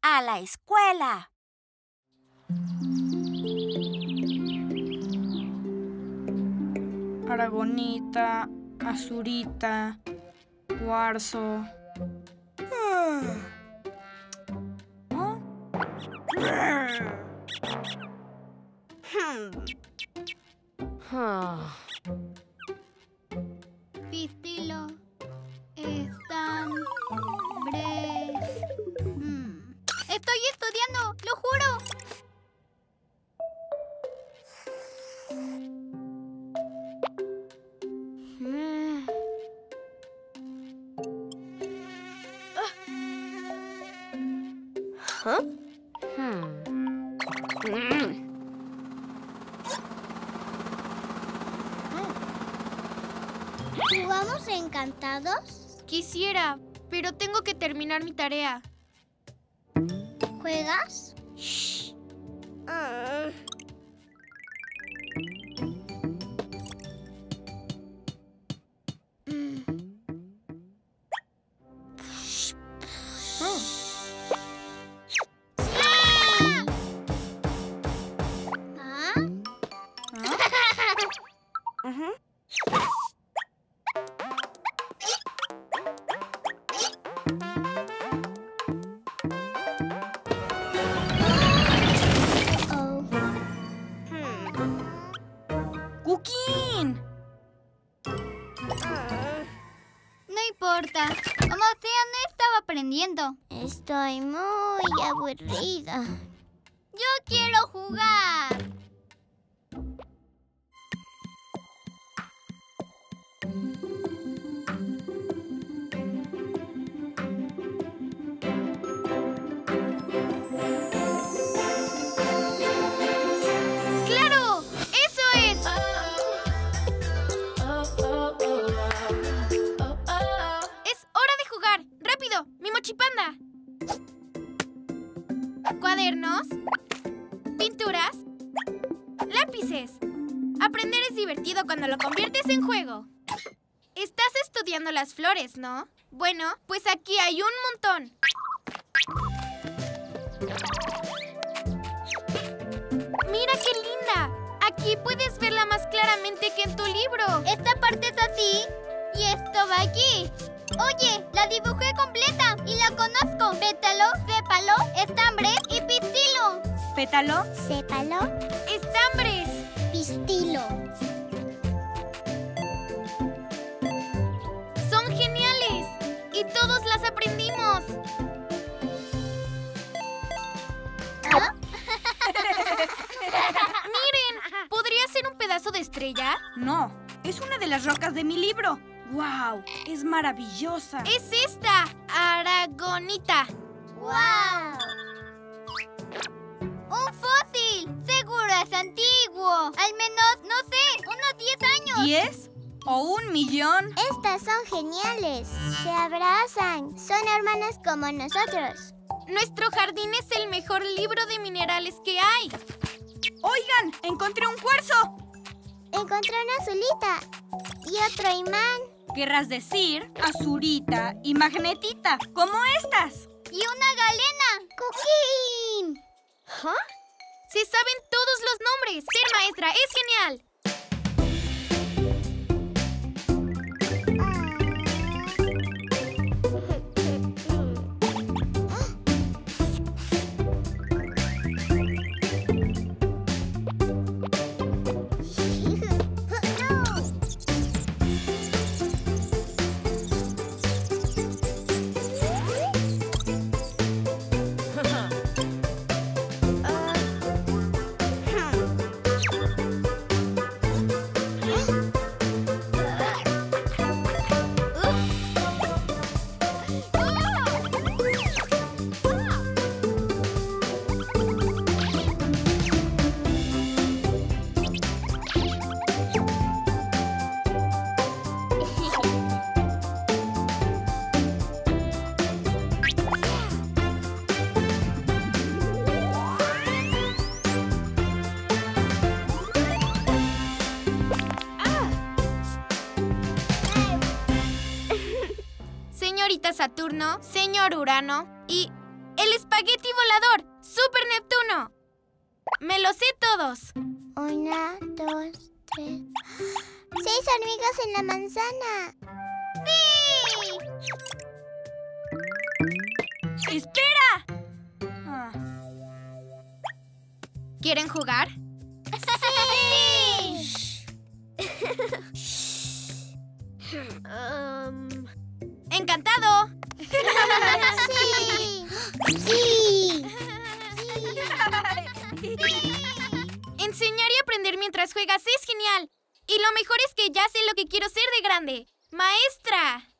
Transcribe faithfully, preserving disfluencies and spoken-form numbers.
a la escuela. Aragonita, azurita, cuarzo. Hmm. ¿Oh? Pistilo, estambres. Hmm. Estoy estudiando, lo juro. Mm. ¿Ah? Hmm. Mm. ¿Jugamos encantados? Quisiera, pero tengo que terminar mi tarea. ¿Juegas? Ah. ¿Ah? Ujú. Oh. ¡Cookin! No importa. Como sea, no estaba aprendiendo. Estoy muy aburrida. Yo quiero jugar. ¡Claro! ¡Eso es! Es hora de jugar. ¡Rápido! ¡Mi mochipanda! Cuadernos, pinturas, lápices. Aprender es divertido cuando lo conviertes en juego. Estás estudiando las flores, ¿no? Bueno, pues aquí hay un montón. ¡Mira qué linda! Aquí puedes verla más claramente que en tu libro. Esta parte es así y esto va aquí. Oye, la dibujé completa y la conozco. Pétalo, sépalo, estambres y pistilo. ¿Pétalo? Sépalo, ¡Estambres! pistilo. ¡Son geniales! Y todos las aprendimos. ¿Ah? ¡Miren! ¿Podría ser un pedazo de estrella? No, es una de las rocas de mi libro. ¡Wow! Es maravillosa. ¡Es esta! ¡Aragonita! ¡Wow! ¡Un fósil! Seguro es antiguo. Al menos, no sé, unos diez años. ¿Diez? ¿O un millón? Estas son geniales. Se abrazan. Son hermanas como nosotros. Nuestro jardín es el mejor libro de minerales que hay. ¡Oigan! ¡Encontré un cuarzo! Encontré una azulita y otro imán Querrás decir azurita y magnetita, como estas. y una galena. ¡Cooking! Se saben todos los nombres. Ser maestra es genial. Señorita Saturno, señor Urano y el Espagueti volador. Super Neptuno. Me lo sé todos. Una, dos, tres. Seis hormigas en la manzana. ¡Sí! ¡Espera! Ah. ¿Quieren jugar? ¡Sí! Um, ¡Encantado! ¡Sí! ¡Sí! Enseñar y aprender mientras juegas es genial. Y lo mejor es que ya sé lo que quiero ser de grande. ¡Maestra!